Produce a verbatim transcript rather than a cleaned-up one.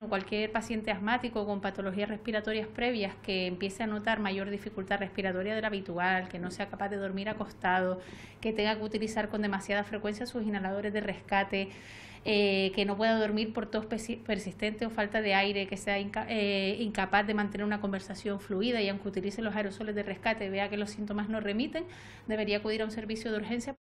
Cualquier paciente asmático con patologías respiratorias previas que empiece a notar mayor dificultad respiratoria de la habitual, que no sea capaz de dormir acostado, que tenga que utilizar con demasiada frecuencia sus inhaladores de rescate, eh, que no pueda dormir por tos persistente o falta de aire, que sea inca eh, incapaz de mantener una conversación fluida y aunque utilice los aerosoles de rescate vea que los síntomas no remiten, debería acudir a un servicio de urgencia.